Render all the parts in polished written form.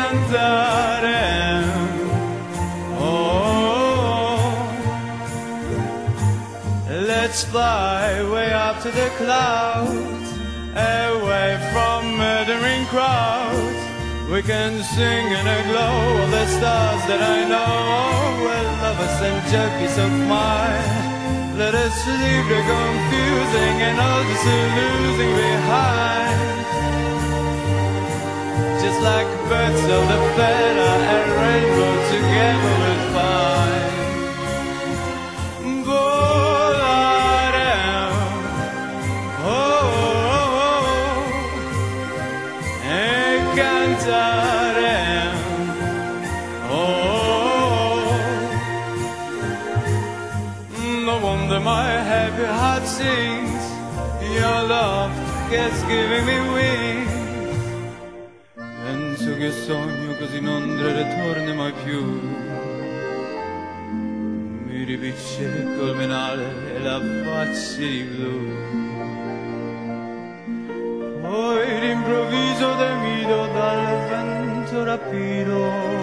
cantare. Oh, let's fly way up to the clouds, away from murdering crowds. We can sing in a glow of the stars that I know. We're lovers and jockeys of mine. Let us leave the confusing and all the losing behind. Just like birds of the feather, a rainbow together we'll find. Volare, oh, oh, oh, e cantare, oh. No wonder my happy heart sings. Your love keeps giving me wings. Penso che sogno così non ritorni mai più. Mi ripicce col menale e la faccia di blu. Poi d'improvviso temido dal vento rapido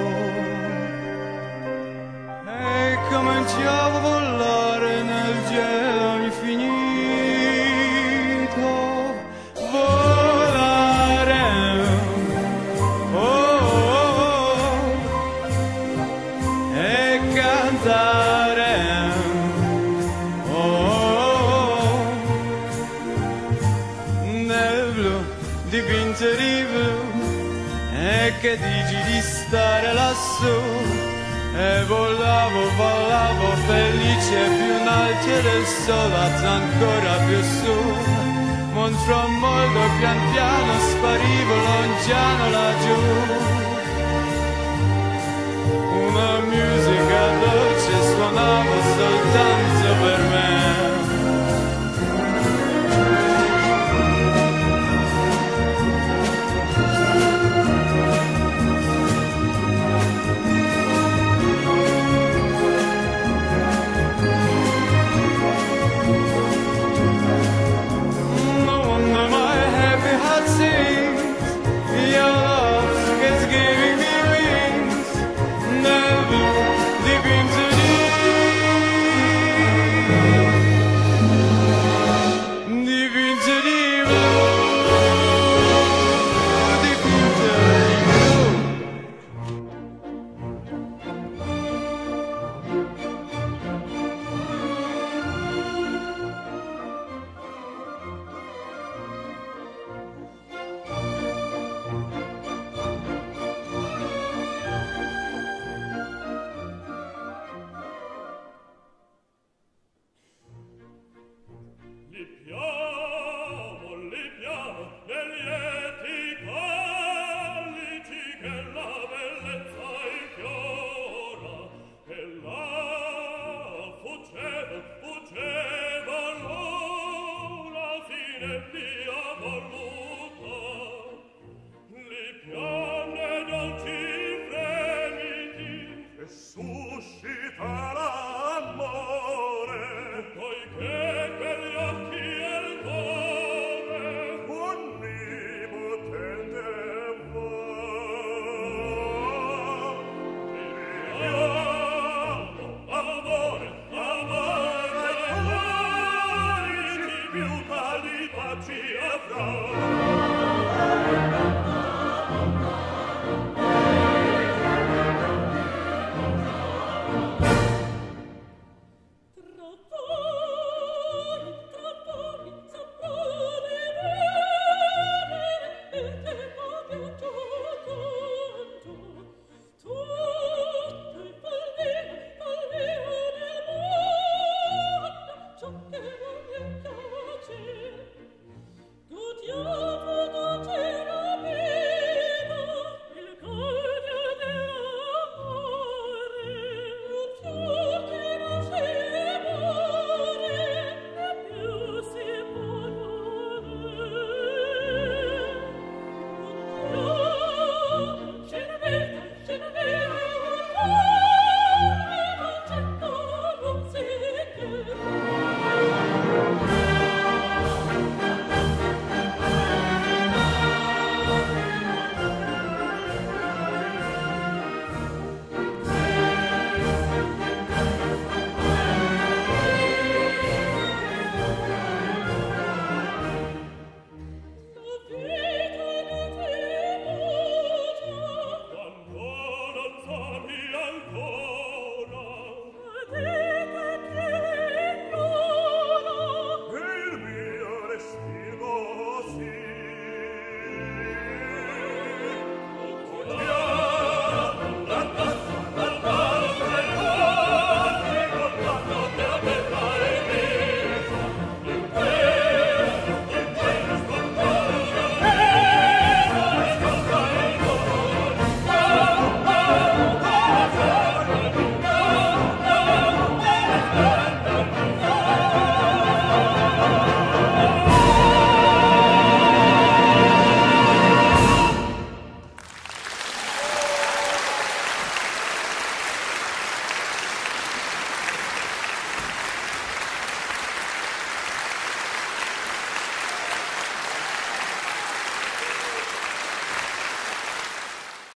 e cominciavo a volare nel cielo infinito. Volare, oh, oh, oh, e cantare, oh, oh, nel blu dipinto di blu. E che dici di stare lassù? E volavo, volavo felice più in alto del sole, ancora più su. Montrò molto pian piano, sparivo lontano laggiù. Una musica